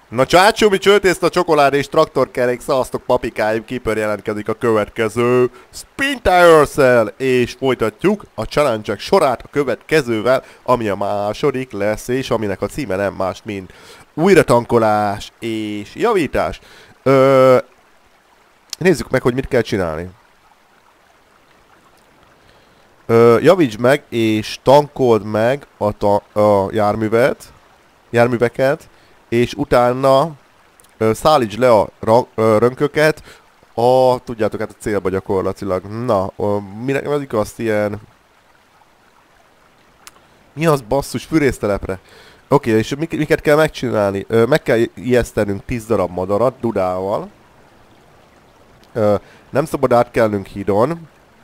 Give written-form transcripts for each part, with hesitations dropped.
Na csácsumi csőtészta, csokoládé és traktorkerék, szavaztok papikáim, Keeper jelentkezik a következő Spin Tires-szel, és folytatjuk a challenge-ek sorát a következővel, ami a második lesz, és aminek a címe nem más, mint újratankolás és javítás. Nézzük meg, hogy mit kell csinálni. Javítsd meg és tankold meg a járműveket, és utána szállítsd le a rönköket tudjátok, hát a célba gyakorlatilag. Na, minek vezik azt ilyen... Mi az basszus, fűrésztelepre? Oké, és miket kell megcsinálni? Meg kell ijesztenünk 10 darab madarat dudával. Nem szabad átkelnünk hídon.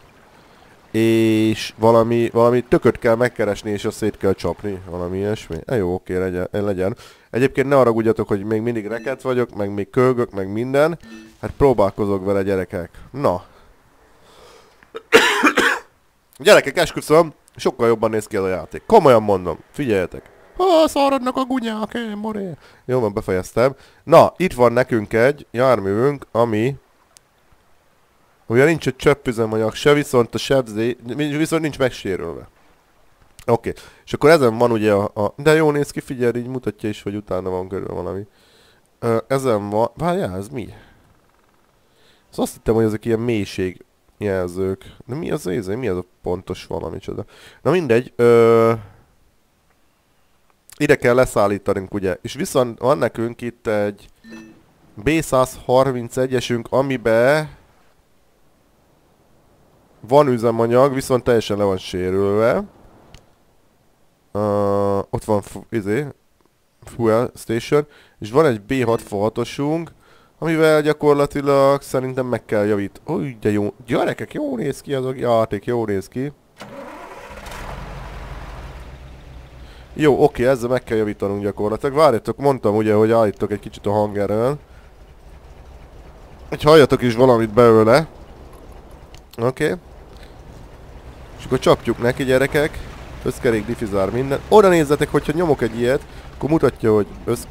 És valami tököt kell megkeresni, és azt szét kell csapni. Valami ilyesmi. Jó, oké, legyen. Egyébként ne haragudjatok, hogy még mindig reket vagyok, meg még kölgök, meg minden. Hát próbálkozok vele, gyerekek. Na. Gyerekek, esküszöm, sokkal jobban néz ki ez a játék. Komolyan mondom, figyeljetek. Szaradnak a gunyák, moré. Jó, van, befejeztem. Na, itt van nekünk egy járművünk, ami... Ugye nincs egy csöppüzemanyag se, viszont a sebzé... Viszont nincs megsérülve. Oké. És akkor ezen van ugye De jó néz ki, figyelj, így mutatja is, hogy utána van körül valami. Ezen van... Várjál, ez mi? Azt hittem, hogy ezek ilyen mélységjelzők. De mi az ez? Mi az a pontos valami csoda? Na mindegy. Ide kell leszállítanunk, ugye. És viszont van nekünk itt egy B131-esünk, amiben van üzemanyag, viszont teljesen le van sérülve. Ott van fuel station. És van egy B66-osunk, amivel gyakorlatilag szerintem meg kell javítani. Új, de jó. Gyerekek, jó néz ki az a játék, jó néz ki. Jó, oké, ezzel meg kell javítanunk gyakorlatilag. Várjatok, mondtam ugye, hogy állítok egy kicsit a hangerőn. Hogy halljatok is valamit belőle. Oké. És akkor csapjuk neki, gyerekek. Összkerék, diffizár, minden. Oda nézzetek, hogyha nyomok egy ilyet, akkor mutatja, hogy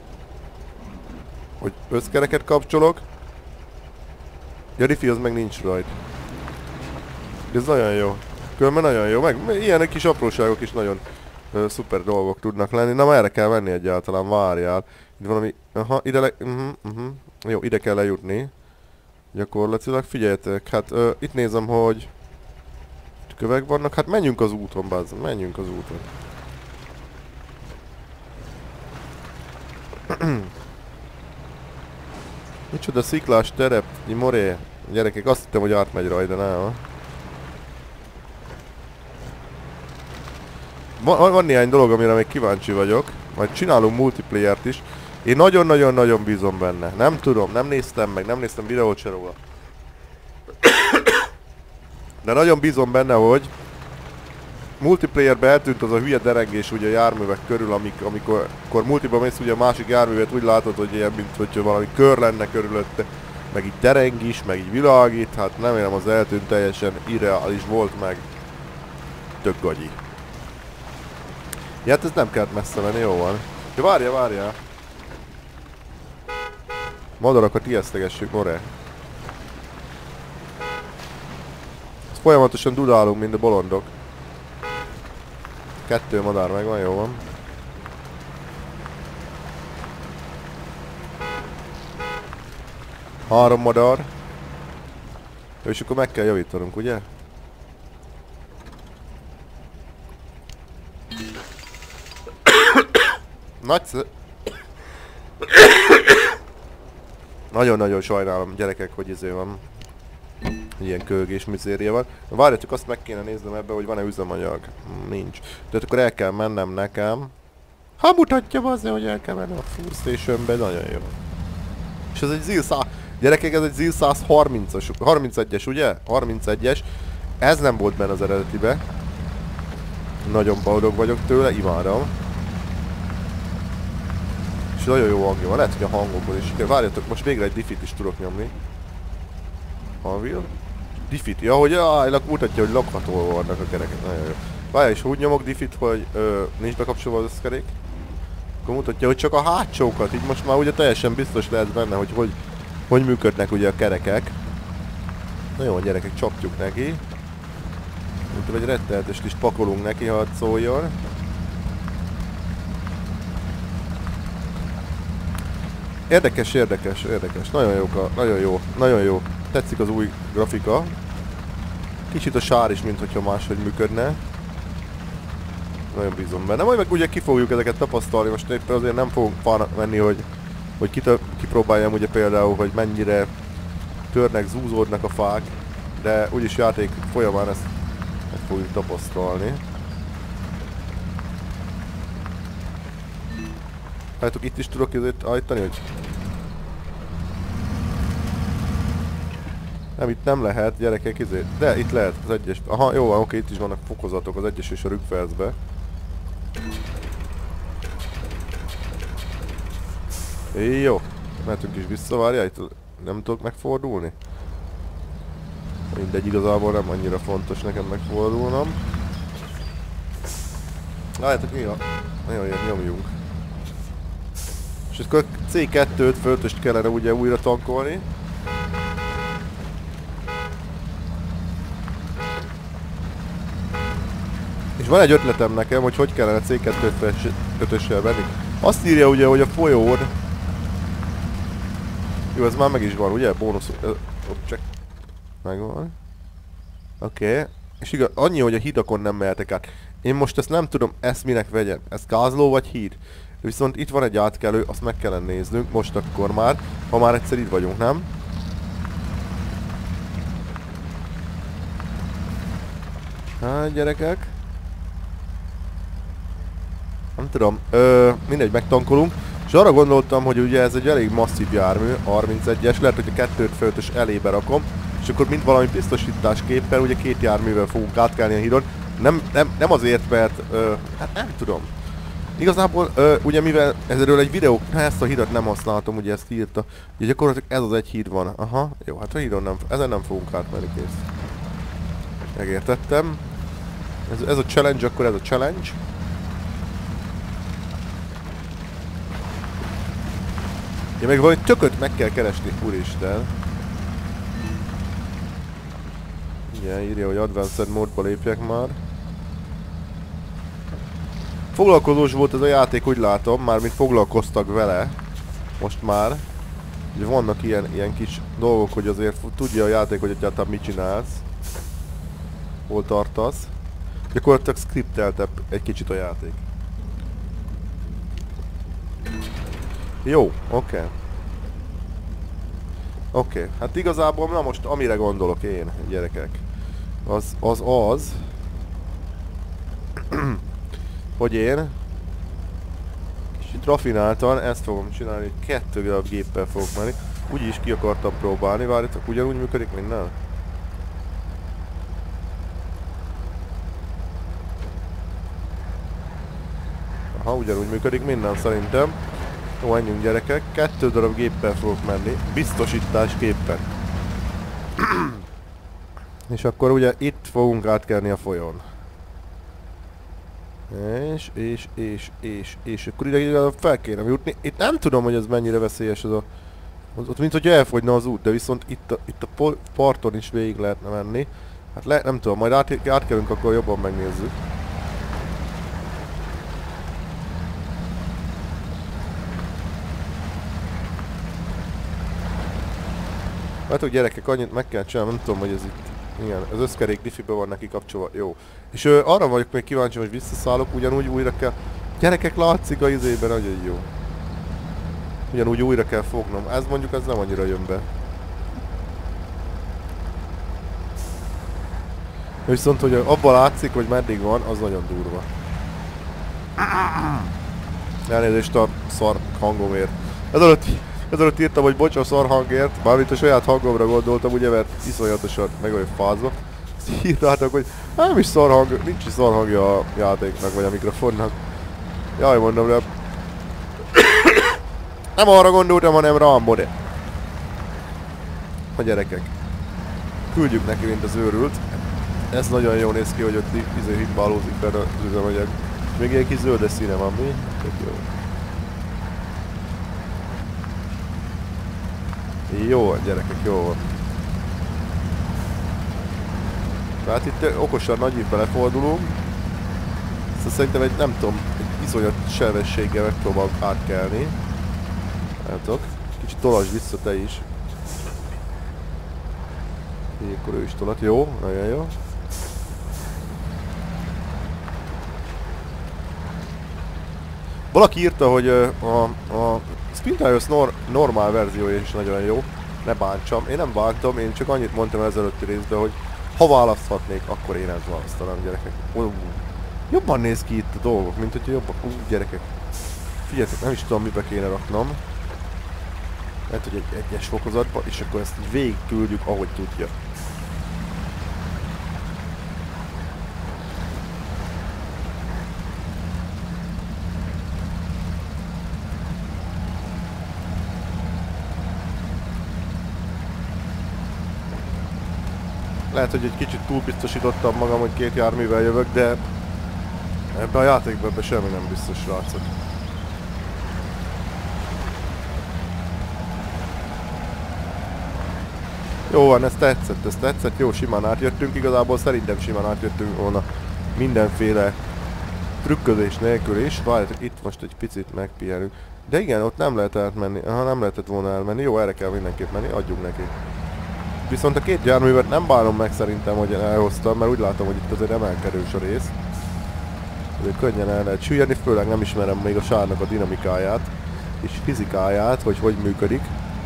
összkereket kapcsolok. Ja, diffi az meg nincs rajta. Ez nagyon jó. Különben nagyon jó. Meg ilyenek kis apróságok is nagyon szuper dolgok tudnak lenni. Na, merre kell menni egyáltalán? Várjál. Itt valami... Aha, ide Jó, ide kell lejutni. Gyakorlatilag. Figyeljetek, hát itt nézem, hogy... Itt kövek vannak. Hát menjünk az úton, bazzon. Menjünk az úton. Micsoda sziklás terep, moré. Gyerekek, azt hittem, hogy átmegy rajta, nem? Van néhány dolog, amire még kíváncsi vagyok. Majd csinálunk multiplayer-t is. Én nagyon-nagyon-nagyon bízom benne. Nem tudom, nem néztem videót se róla. De nagyon bízom benne, hogy multiplayerbe eltűnt az a hülye derengés ugye a járművek körül, amikor multiba mész, ugye a másik járművet úgy látod, hogy ilyen, mint hogyha valami kör lenne körülötte, meg így dereng is, meg így világít, hát nem érem, az eltűnt, teljesen irreális volt, meg tök gagyi. Ja, hát ez nem kellett messze menni, jó van. Ja, várjál! Madarakat ijesztegessük, more. Ezt folyamatosan dudálunk, mint a bolondok. 2 madár megvan, jó van. Három madár. Jó, és akkor meg kell javítanunk, ugye? Nagyon-nagyon sajnálom, gyerekek, hogy izé van. Ilyen kölgés mizéria van. Várjatok, azt meg kéne néznem ebbe, hogy van-e üzemanyag. Nincs. Tehát akkor el kell mennem nekem. Ha mutatja azért, hogy el kell mennem a fuel stationbe, nagyon jó. És ez egy ZIL 100... Gyerekek, ez egy ZIL 130-as, 31-es, ugye? 31-es. Ez nem volt benne az eredetibe. Nagyon boldog vagyok tőle, imádom. És nagyon jó hangja van, lehet, hogy a hangokból is. Várjatok, most végre egy diffit is tudok nyomni. Anvil. Diffit. Ja, hogy mutatja, hogy lakható vannak a kerekek. Nagyon jó. Várjál, és úgy nyomok diffit, hogy nincs bekapcsolva az összkerék. Akkor mutatja, hogy csak a hátsókat, így most már ugye teljesen biztos lehet benne, hogy működnek ugye a kerekek. Na jó, gyerekek, csapjuk neki. Mint egy rettenetest is pakolunk neki, hadd szóljon. Érdekes, érdekes, érdekes. Nagyon jó. Tetszik az új grafika. Kicsit a sár is, mint hogyha máshogy működne. Nagyon bízom benne. Majd meg ugye ki fogjuk ezeket tapasztalni, most éppen azért nem fogunk fának menni, hogy kipróbáljam ugye például, hogy mennyire törnek, zúzódnak a fák, de úgyis játék folyamán ezt fogjuk tapasztalni. Látjátok, itt is tudok ezért állítani, hogy... Nem, itt nem lehet, gyerekek, ezért. De itt lehet, az egyes... Aha, jó van, oké, itt is vannak fokozatok, az egyes és a rüggfercbe. Jó, mehetünk is vissza, várjál, itt nem tudok megfordulni. Mindegy, igazából nem annyira fontos nekem megfordulnom. Látjátok, mi a... Nagyon jön, nyomjunk. És akkor C2-t föltöst kellene ugye újra tankolni. És van egy ötletem nekem, hogy kellene C2-5-össel venni. Azt írja ugye, hogy a folyón... Jó, ez már meg is van, ugye? Bónusz... Check. Megvan. Oké. És igaz, annyi, hogy a hídakon nem mehetek át. Én most ezt nem tudom, ezt minek vegyem. Ez gázló vagy híd? Viszont itt van egy átkelő, azt meg kellene néznünk, most akkor már, ha már egyszer itt vagyunk, nem? Hát gyerekek. Nem tudom, mindegy, megtankolunk. És arra gondoltam, hogy ugye ez egy elég masszív jármű, 31-es, lehet, hogy a 255-ös elébe rakom, és akkor mint valami biztosításképpen ugye két járművel fogunk átkelni a hídon. Nem azért, mert, hát nem tudom. Igazából, ugye mivel ezről egy videó, ezt a hídat nem használtam, ugye ezt írta. Ugye gyakorlatilag ez az egy híd van. Aha, jó, hát a hídon nem, ezen nem fogunk átmenni, kész. Megértettem. Ez a challenge, akkor ez a challenge. Ja, meg valami tököt meg kell keresni, úristen. Igen, írja, hogy Advanced módba lépjek már. Foglalkozós volt ez a játék, úgy látom, mármint foglalkoztak vele. Most már. Ugye vannak ilyen kis dolgok, hogy azért tudja a játék, hogy egyáltalán mit csinálsz. Hol tartasz. Gyakorlatilag skripteltebb egy kicsit a játék. Jó, oké. Oké, hát igazából na most amire gondolok én, gyerekek. Az, hogy én kicsit rafináltan ezt fogom csinálni, hogy 2 darab géppel fogok menni. Úgyis ki akartam próbálni, várjátok, ugyanúgy működik minden? Aha, ugyanúgy működik minden szerintem. Jó, menjünk gyerekek, 2 darab géppel fogok menni, biztosításképpen. És akkor ugye itt fogunk átkelni a folyón. És akkor ide fel kéne jutni. Itt nem tudom, hogy ez mennyire veszélyes az a... Ott mint hogy elfogyna az út, de viszont itt a parton is végig lehetne menni. Hát nem tudom, majd átkelünk, akkor jobban megnézzük. Hát gyerekek, annyit meg kell csinálni, nem tudom, hogy ez itt... Igen, az összkerék diffibe van neki kapcsolva, jó. És arra vagyok még kíváncsi, hogy visszaszállok, ugyanúgy újra kell... Gyerekek, látszik a izében, nagyon jó. Ugyanúgy újra kell fognom, ez mondjuk ez nem annyira jön be. Viszont, hogy abban látszik, hogy meddig van, az nagyon durva. Elnézést a szar hangomért. Ezelőtt írtam, hogy bocs a szar hangért, mármint a saját hangomra gondoltam, ugye, mert iszonyatosan meg vagyok fázva. Azt írtátok, hogy nem is szar hang, nincs is szar hangja a játéknak, vagy a mikrofonnak. Jaj, mondom, de... Nem arra gondoltam, hanem Rambode. A gyerekek. Küldjük neki, mint az őrült. Ez nagyon jól néz ki, hogy ott himbálózik benne az üzemanyag. Még egy kis zöldes színe van, mi? Tök jó. Jó, gyerekek, jó van. Hát itt okosan nagyívbe lefordulunk. Szóval szerintem egy, nem tudom, egy iszonyat sebességgel megpróbálok átkelni. Látok. Kicsit tolasd vissza te is. Így akkor ő is tolat. Jó, nagyon jó. Valaki írta, hogy a Spintarius normál verziója is nagyon jó. Ne bántsam. Én nem bántom, én csak annyit mondtam az előtti részben, hogy ha választhatnék, akkor én ezt választanám, gyerekek. Jobban néz ki itt a dolgok, mint hogyha jobban... gyerekek. Figyeljetek, nem is tudom, mibe kéne raknom. Lehet, hogy egy egyes fokozatba, és akkor ezt így végig küldjük, ahogy tudja. Lehet, hogy egy kicsit túlbiztosítottam magam, hogy 2 járművel jövök, de ebben a játékban ebben semmi nem biztos, srácok. Jó van, ez tetszett, jó, simán átjöttünk, igazából szerintem simán átjöttünk volna mindenféle trükközés nélkül is. Várjátok, itt most egy picit megpihenünk. De igen, ott nem lehet átmenni, aha, nem lehetett volna elmenni, jó, erre kell mindenképp menni, adjunk neki. Viszont a 2 járművet nem bánom meg szerintem, hogy elhoztam, mert úgy látom, hogy itt azért emelkedős a rész. Azért könnyen el lehet süllyedni, főleg nem ismerem még a sárnak a dinamikáját és fizikáját, hogy hogy működik.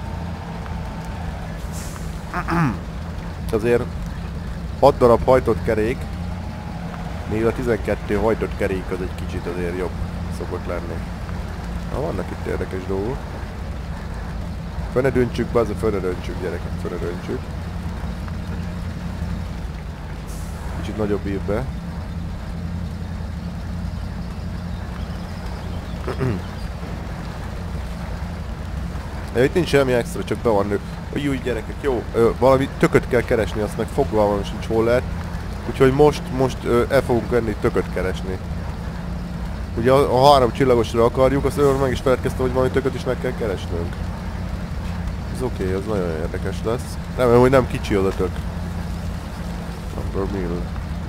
Azért 6 darab hajtott kerék, még a 12 hajtott kerék az egy kicsit azért jobb szokott lenni. Na, vannak itt érdekes dolgok. Föl ne döntsük be, azért föl ne döntsük, gyerekek, föl ne döntsük. Kicsit nagyobb ír be. Itt nincs semmi extra, csak be van nő. Új gyerekek, jó, valami tököt kell keresni, azt meg fogalmam sincs hol lehet. Úgyhogy most el fogunk venni tököt keresni. Ugye a 3 csillagosra akarjuk, azt meg is feledkeztem, hogy valami tököt is meg kell keresnünk. Ez oké, az nagyon érdekes lesz. Remélem, hogy nem kicsi az a tök. Number mill.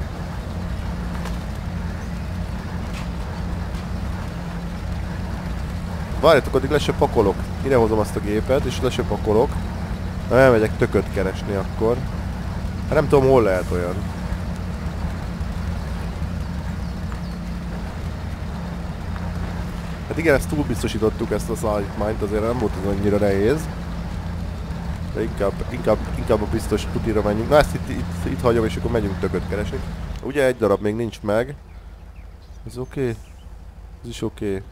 Várjatok, addig le se pakolok. Idehozom azt a gépet, és le se pakolok. Na, elmegyek tököt keresni akkor. Hát nem tudom, hol lehet olyan. Hát igen, ezt túlbiztosítottuk, ezt a szállítmányt, azért nem volt az annyira nehéz. De inkább a biztos tutira menjünk. Na, ezt itt hagyom, és akkor megyünk tököt keresni. Ugye egy darab még nincs meg. Ez oké? Ez is oké.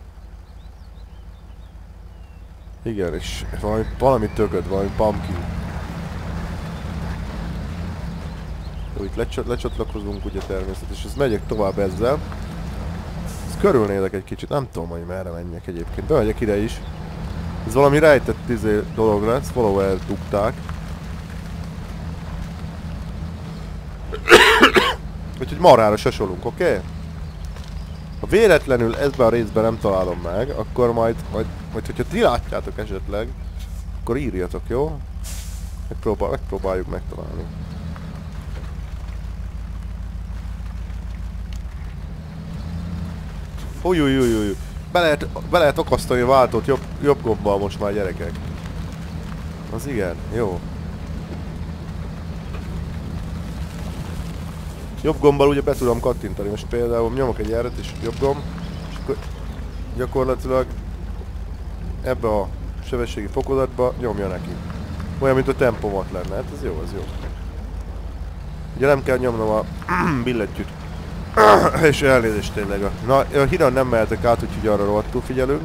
Igen, és valami tököt, valami pumpkin. Jó, itt lecsatlakozunk ugye természetesen, és megyek tovább ezzel. Ezt körülnézek egy kicsit, nem tudom, hogy merre menjek egyébként. Bemegyek ide is. Ez valami rejtett dolog lesz, valahol eldugták. Úgyhogy marhára sasolunk, oké? Okay? Ha véletlenül ezben a részben nem találom meg, akkor majd hogyha ti látjátok esetleg, akkor írjatok, jó? Megpróbáljuk megtalálni. Új. Be lehet akasztani a váltót jobb gombbal most már, gyerekek. Az igen, jó. Jobb gombbal ugye be tudom kattintani, most például nyomok egy erret és jobb gomb, és akkor gyakorlatilag ebbe a sebességi fokozatba nyomja neki. Olyan, mint a tempomat lenne, hát ez jó, ez jó. Ugye nem kell nyomnom a billentyűt. És elnézést tényleg. Na, a hídon nem mehetek át, úgyhogy arra rohadtul figyelünk.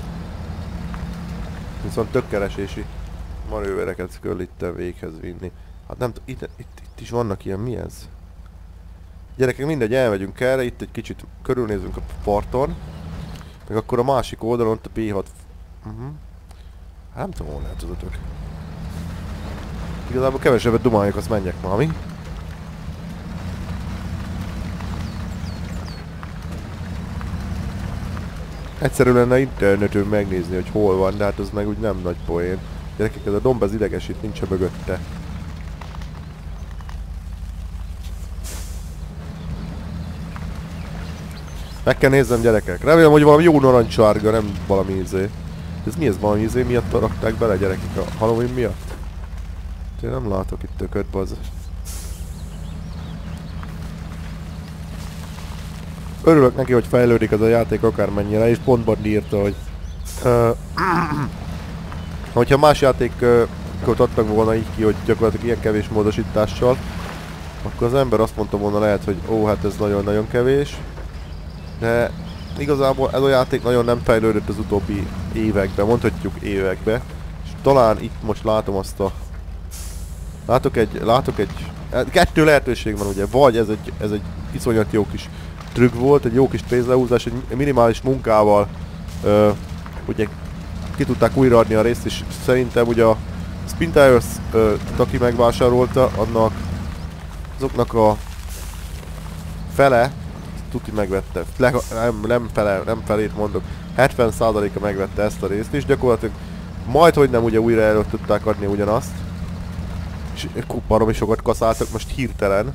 Viszont tökkeresési manővereket kell itt véghez vinni. Hát nem itt is vannak ilyen, mi ez? Gyerekek, mindegy, elmegyünk erre, itt egy kicsit körülnézünk a parton. Meg akkor a másik oldalon, ott a B6... Hát nem tudom, hol lehet az ötök. Igazából kevesebbet dumáljak, azt menjek már, mi? Egyszerű lenne internetön megnézni, hogy hol van, de hát az meg úgy nem nagy poén. Gyerekek, ez a domb ez idegesít, nincs mögötte. Meg kell nézzem, gyerekek. Remélem, hogy valami jó narancsárga, nem valami izé. Ez mi ez, valami izé miatt rakták bele, gyerekek, a Halloween miatt? Én nem látok itt tököt, bazd. Örülök neki, hogy fejlődik ez a játék akármennyire, és pontban írta, hogy hogyha más játékot adtak volna így ki, hogy gyakorlatilag ilyen kevés módosítással, akkor az ember azt mondta volna lehet, hogy ó, hát ez nagyon-nagyon kevés. De igazából ez a játék nagyon nem fejlődött az utóbbi években, mondhatjuk években. És talán itt most látom azt a... Látok egy... Kettő lehetőség van ugye, vagy ez egy iszonyat jó kis trükk volt, egy jó kis pénzlehúzás, egy minimális munkával ugye ki tudták újraadni a részt, és szerintem ugye a Spin Tires, aki megvásárolta, azoknak a fele tuti megvette. Nem felét mondok. 70%-a megvette ezt a részt is, gyakorlatilag majdhogy nem ugye újra elő tudták adni ugyanazt. És baromi sokat kaszáltak most hirtelen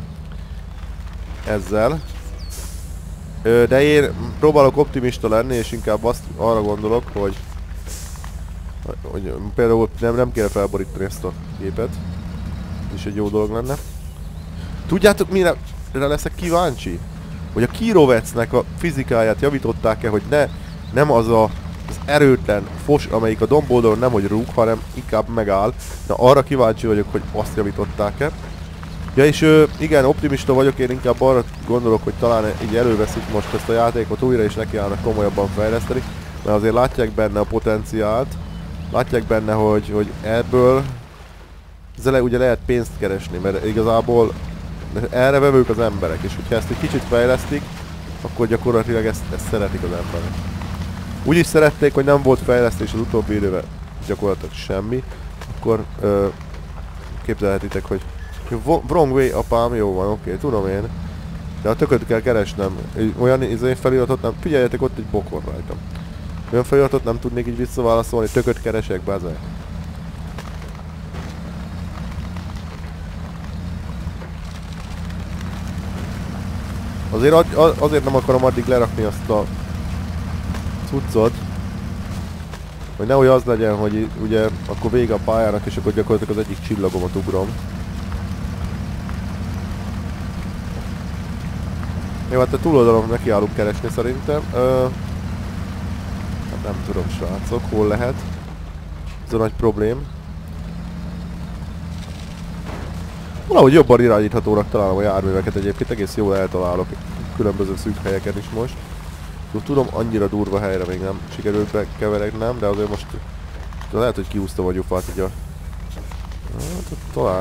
ezzel. De én próbálok optimista lenni, és inkább arra gondolok, hogy például nem kéne felborítani ezt a gépet. Ez is egy jó dolog lenne. Tudjátok mire leszek kíváncsi? Hogy a Kirovecnek a fizikáját javították-e, hogy nem az az erőtlen fos, amelyik a domboldalon nem hogy rúg, hanem inkább megáll. Na arra kíváncsi vagyok, hogy azt javították-e. Ja és igen, optimista vagyok, én inkább arra gondolok, hogy talán így előveszik most ezt a játékot újra, és nekiállnak komolyabban fejleszteni. Mert azért látják benne a potenciált. Látják benne, hogy ebből ugye lehet pénzt keresni, mert igazából erre vevők az emberek, és hogyha ezt egy kicsit fejlesztik, akkor gyakorlatilag ezt szeretik az emberek. Úgy is szerették, hogy nem volt fejlesztés az utóbbi időben gyakorlatilag semmi, akkor képzelhetitek, hogy wrong way, apám, jó van, oké, tudom én. De a tököt kell keresnem. Olyan feliratot nem... Figyeljetek, ott egy bokor rajtam. Olyan feliratot nem tudnék így visszaválaszolni, tököt keresek, bazeg. Azért nem akarom addig lerakni azt a cuccot, hogy nehogy az legyen, hogy ugye akkor vége a pályának, és akkor gyakorlatilag az egyik csillagomat ugrom. Jó, hát a túloldalon nekiállunk keresni szerintem. Hát nem tudom, srácok, hol lehet. Ez a nagy problém. Valahogy jobban irányíthatónak találom a járműveket egyébként, egész jól eltalálok különböző szűk helyeken is most. Tudom, annyira durva helyre még nem sikerült bekeveregnem, de azért most lehet, hogy kiúztam a gyufát így a... Hát, talán.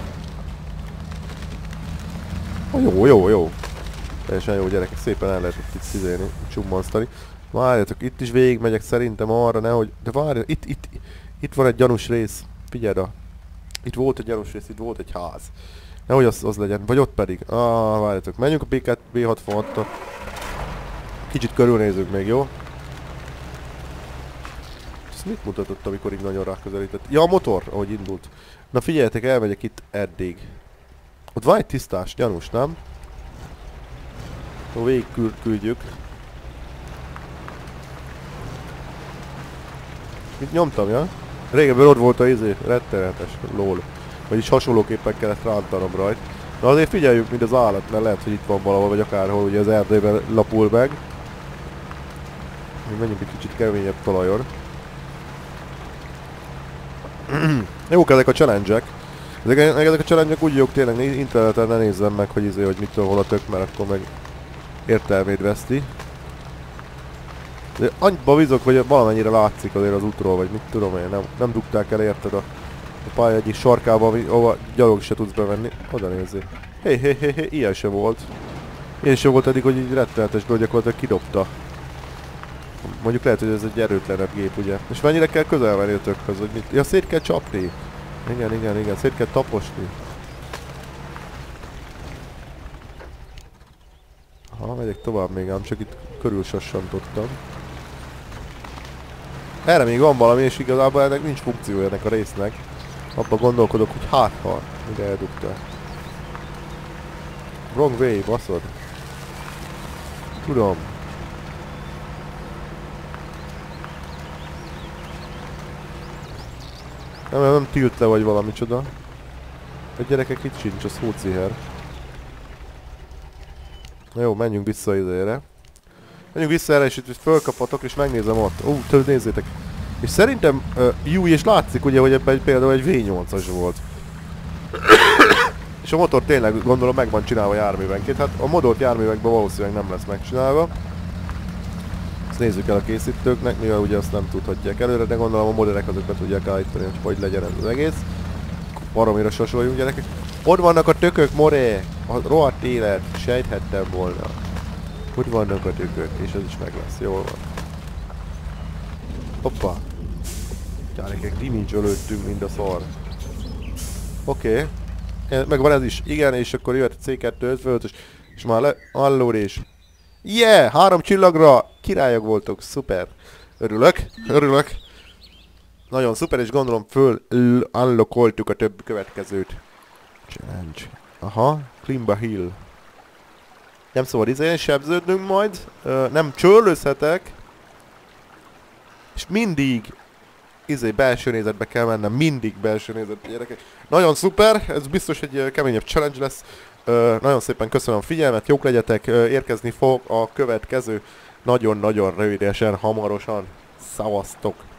Jó. Teljesen jó, gyerekek, szépen el lehet itt szizélni, csummansztani. Várjatok, itt is végigmegyek szerintem arra, nehogy... De várj, itt van egy gyanús rész. Figyeld a... Itt volt egy gyanús rész, itt volt egy ház. Nehogy az legyen, vagy ott pedig. Várjatok, menjünk a B66-tal. Kicsit körülnézzük még, jó? Ezt mit mutatott, amikor így nagyon ráközelített? Ja, a motor, ahogy indult. Na figyeljetek, elmegyek itt eddig. Ott van egy tisztás, gyanús, nem? Végig küldjük. Mit nyomtam, ja? Régebben ott volt a rettenetes lol. Vagyis hasonlóképpen kellett rántanom rajt. Na azért figyeljük, mint az állat, mert lehet, hogy itt van valahol, vagy akárhol ugye az erdőben lapul meg. Menjünk egy kicsit keményebb talajon. Jók ezek a challenge-ek. Ezek a challenge-ek úgy jók tényleg, interneten ne nézzem meg, hogy mit tudom, hol a tök, mert akkor meg értelmét veszti. De annyiba bizok, hogy valamennyire látszik azért az útról, vagy mit tudom én, nem dugták el, érted a pálya egyik sarkába, ahova gyalog se tudsz bevenni. Oda nézzél. Hé, ilyen se volt. Ilyen se volt eddig, hogy így rettenetesből gyakorlatilag kidobta. Mondjuk lehet, hogy ez egy erőtlenebb gép, ugye. És mennyire kell közel venni a tökhöz, hogy mit... Ja, szét kell csapni. Igen, szét kell taposni. Megyek tovább még ám, csak itt körül sassantottam. Erre még van valami, és igazából ennek nincs funkciója ennek a résznek. Abba gondolkodok, hogy hát ha, ide eldugta. Wrong way, baszod. Tudom. Nem tilt le vagy valami csoda. A gyerekek itt sincs, az hóciher. Na jó, menjünk vissza idejére. Menjünk vissza erre, és itt fölkapatok, és megnézem ott. Nézzétek. És szerintem jó, és látszik ugye, hogy ebben például egy V8-as volt. És a motor tényleg gondolom meg van csinálva járművenként. Hát a modolt járművekben valószínűleg nem lesz megcsinálva. Ezt nézzük el a készítőknek, mivel ugye azt nem tudhatják előre, de gondolom a modellek azok be tudják állítani, hogy legyen ez az egész. Baromira sasoljunk, gyerekek. Ott vannak a tökök, moré! A rohadt élet, sejthettem volna. Hogy vannak a tökök, és ez is meg lesz, jól van. Hoppa! Gyerekek, damage-ölődtünk, mint a szar. Oké. Megvan ez is, igen, és akkor jöhet a C255-ös, és már allórés. Yeah! 3 csillagra! Királyok voltok, szuper! Örülök! Nagyon szuper, és gondolom föl unlockoltuk a több következőt. Challenge. Aha, Klimba Hill. Nem szabad izén sebződnünk majd, nem csörlőzhetek. És mindig belső nézetbe kell mennem, mindig belső nézetbe, gyerekek. Nagyon szuper, ez biztos egy keményebb challenge lesz. Nagyon szépen köszönöm a figyelmet, jók legyetek, érkezni fog a következő nagyon-nagyon rövidesen, hamarosan. Szavaztok!